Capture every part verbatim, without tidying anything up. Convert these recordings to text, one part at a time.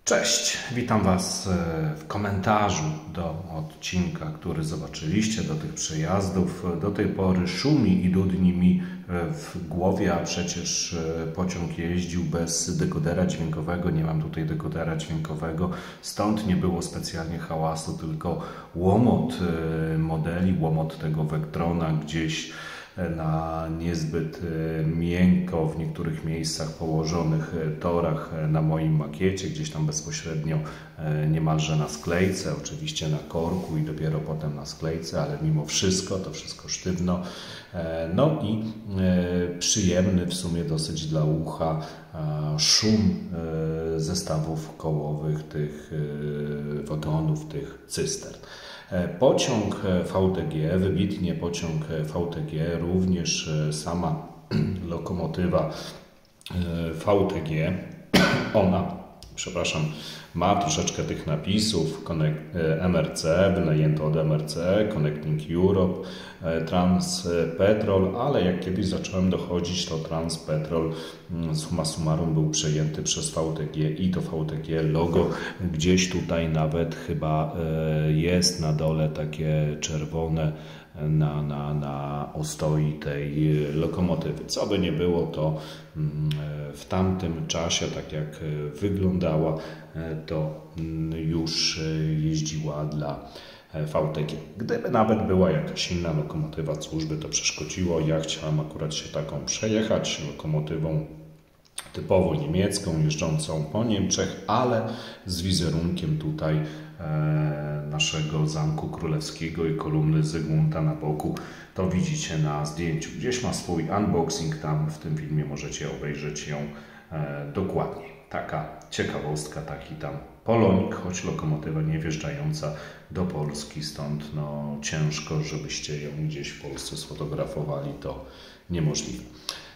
Cześć, witam Was w komentarzu do odcinka, który zobaczyliście, do tych przejazdów. Do tej pory szumi i dudni mi w głowie, a przecież pociąg jeździł bez dekodera dźwiękowego. Nie mam tutaj dekodera dźwiękowego, stąd nie było specjalnie hałasu, tylko łomot modeli, łomot tego Vectrona gdzieś na niezbyt miękko w niektórych miejscach położonych torach na moim makiecie, gdzieś tam bezpośrednio niemalże na sklejce, oczywiście na korku i dopiero potem na sklejce, ale mimo wszystko to wszystko sztywno. No i przyjemny w sumie dosyć dla ucha szum zestawów kołowych tych wagonów, tych cystern. Pociąg V T G, wybitnie pociąg V T G, również sama lokomotywa V T G, ona, przepraszam, ma troszeczkę tych napisów, M R C, wynajęto od M R C, Connecting Europe, Transpetrol, ale jak kiedyś zacząłem dochodzić, to Transpetrol summa summarum był przejęty przez V T G i to V T G logo gdzieś tutaj nawet chyba jest na dole takie czerwone na, na, na ostoi tej lokomotywy. Co by nie było, to w tamtym czasie, tak jak wyglądała, to już jeździła dla V T G. Gdyby nawet była jakaś inna lokomotywa, cóż by to przeszkodziło. Ja chciałem akurat się taką przejechać, lokomotywą typowo niemiecką, jeżdżącą po Niemczech, ale z wizerunkiem tutaj e, naszego Zamku Królewskiego i kolumny Zygmunta na boku. To widzicie na zdjęciu. Gdzieś ma swój unboxing, tam w tym filmie możecie obejrzeć ją e, dokładniej. Taka ciekawostka, taki tam Polonik, choć lokomotywa nie wjeżdżająca do Polski, stąd no, ciężko, żebyście ją gdzieś w Polsce sfotografowali, to niemożliwe.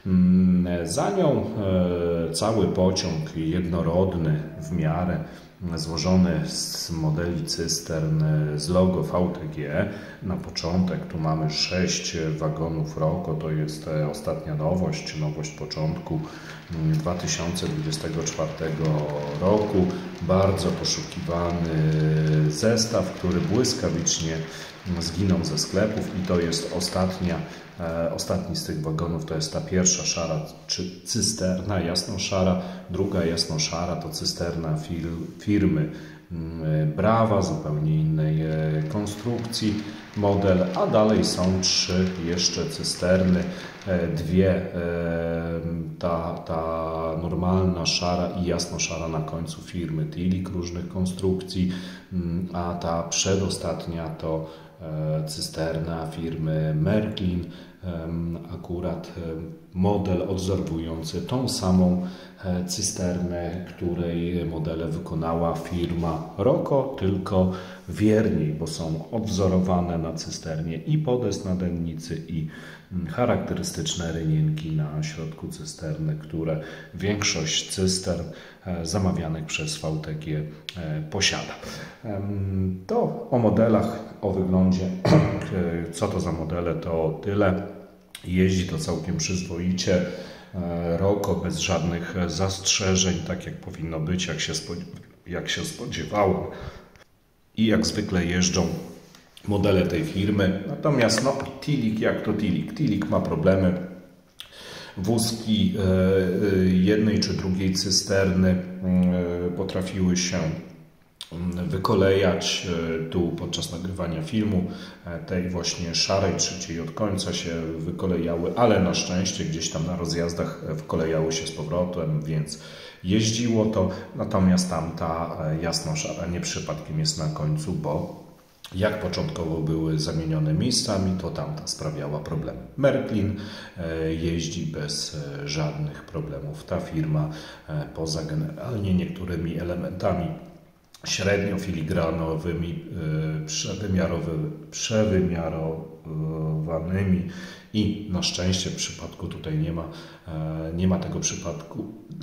Za nią e, cały pociąg jednorodny w miarę, złożony z modeli cystern z logo V T G. Na początek tu mamy sześć wagonów Roko, to jest ostatnia nowość, nowość początku dwa tysiące dwudziestego czwartego roku. Bardzo poszukiwany zestaw, który błyskawicznie zginął ze sklepów i to jest ostatnia, e, ostatni z tych wagonów, to jest ta pierwsza szara czy cysterna jasno-szara, druga jasno-szara to cysterna fir, firmy Brawa, zupełnie innej e, konstrukcji model, a dalej są trzy jeszcze cysterny, e, dwie e, ta, ta normalna szara i jasno-szara na końcu firmy Tilik różnych konstrukcji, a ta przedostatnia to cysterna firmy Märklin, akurat model odwzorowujący tą samą cysternę, której modele wykonała firma Roko, tylko wierniej, bo są odwzorowane na cysternie i podest na dennicy i charakterystyczne rynienki na środku cysterny, które większość cystern zamawianych przez V T G posiada. To o modelach, o wyglądzie, co to za modele, to tyle. Jeździ to całkiem przyzwoicie. Roko bez żadnych zastrzeżeń, tak jak powinno być, jak się, jak się spodziewałem. I jak zwykle jeżdżą modele tej firmy. Natomiast no, Tilik, jak to Tilik? Tilik ma problemy. Wózki jednej czy drugiej cysterny potrafiły się wykolejać tu podczas nagrywania filmu. Tej właśnie szarej, trzeciej od końca się wykolejały, ale na szczęście gdzieś tam na rozjazdach wkolejały się z powrotem, więc jeździło to. Natomiast tamta jasno-szara nie przypadkiem jest na końcu, bo jak początkowo były zamienione miejscami, to tamta sprawiała problemy. Märklin jeździ bez żadnych problemów. Ta firma poza generalnie niektórymi elementami średnio filigranowymi, przewymiarowy, przewymiarowanymi i na szczęście w przypadku tutaj nie ma, nie ma tego przypadku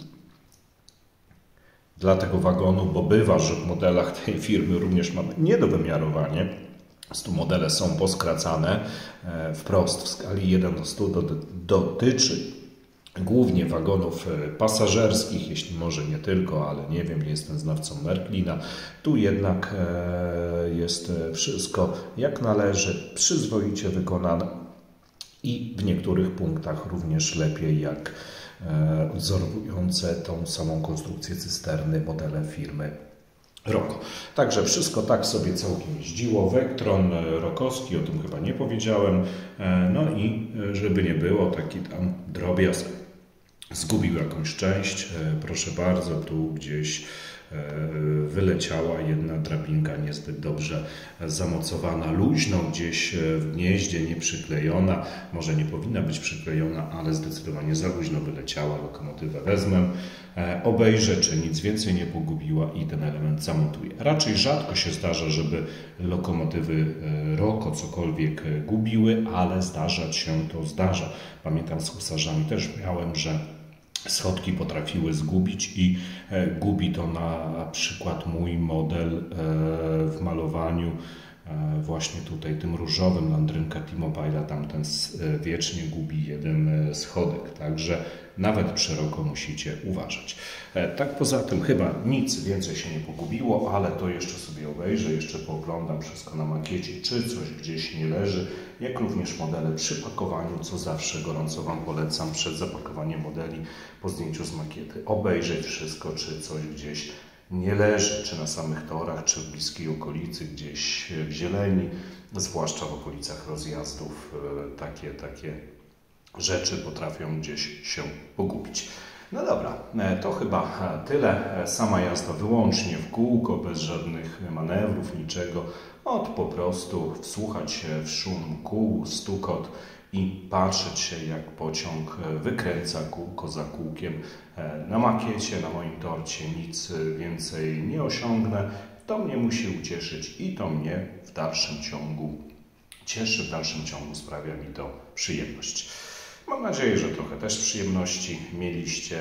dla tego wagonu, bo bywa, że w modelach tej firmy również mamy niedowymiarowanie. Tu modele są poskracane wprost w skali jeden do stu, dotyczy głównie wagonów pasażerskich, jeśli może nie tylko, ale nie wiem, nie jestem znawcą Märklina. Tu jednak jest wszystko jak należy, przyzwoicie wykonane i w niektórych punktach również lepiej jak odwzorowujące tą samą konstrukcję cysterny modele firmy Roko. Także wszystko tak sobie całkiem jeździło. Vectron rokowski, o tym chyba nie powiedziałem. No i żeby nie było, taki tam drobiazg zgubił jakąś część. Proszę bardzo, tu gdzieś wyleciała jedna drabinka niezbyt dobrze zamocowana, luźno gdzieś w gnieździe, nie przyklejona. Może nie powinna być przyklejona, ale zdecydowanie za luźno wyleciała. Lokomotywę wezmę, obejrzę, czy nic więcej nie pogubiła i ten element zamontuję. Raczej rzadko się zdarza, żeby lokomotywy Roko cokolwiek gubiły, ale zdarzać się to zdarza. Pamiętam, z husarzami też miałem, że schodki potrafiły zgubić i gubi to na przykład mój model w malowaniu właśnie tutaj tym różowym Landrynka T-Mobile'a, tamten wiecznie gubi jeden schodek, także nawet przy Roko musicie uważać. Tak poza tym chyba nic więcej się nie pogubiło, ale to jeszcze sobie obejrzę, jeszcze pooglądam wszystko na makiecie, czy coś gdzieś nie leży, jak również modele przy pakowaniu, co zawsze gorąco Wam polecam przed zapakowaniem modeli po zdjęciu z makiety. Obejrzeć wszystko, czy coś gdzieś nie leży, czy na samych torach, czy w bliskiej okolicy, gdzieś w zieleni, zwłaszcza w okolicach rozjazdów. Takie, takie rzeczy potrafią gdzieś się pogubić. No dobra, to chyba tyle. Sama jazda wyłącznie w kółko, bez żadnych manewrów, niczego. Od po prostu wsłuchać się w szum kół, stukot i patrzeć się, jak pociąg wykręca kółko za kółkiem. Na makiecie, na moim torcie nic więcej nie osiągnę. To mnie musi ucieszyć i to mnie w dalszym ciągu cieszy, w dalszym ciągu sprawia mi to przyjemność. Mam nadzieję, że trochę też przyjemności mieliście.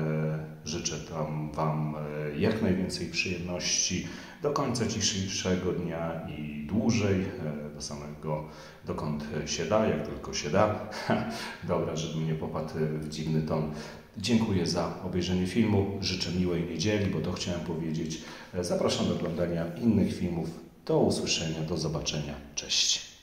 Życzę tam Wam jak najwięcej przyjemności do końca dzisiejszego dnia i dłużej, do samego, dokąd się da, jak tylko się da. Dobra, żebym nie popadł w dziwny ton. Dziękuję za obejrzenie filmu. Życzę miłej niedzieli, bo to chciałem powiedzieć. Zapraszam do oglądania innych filmów. Do usłyszenia, do zobaczenia. Cześć.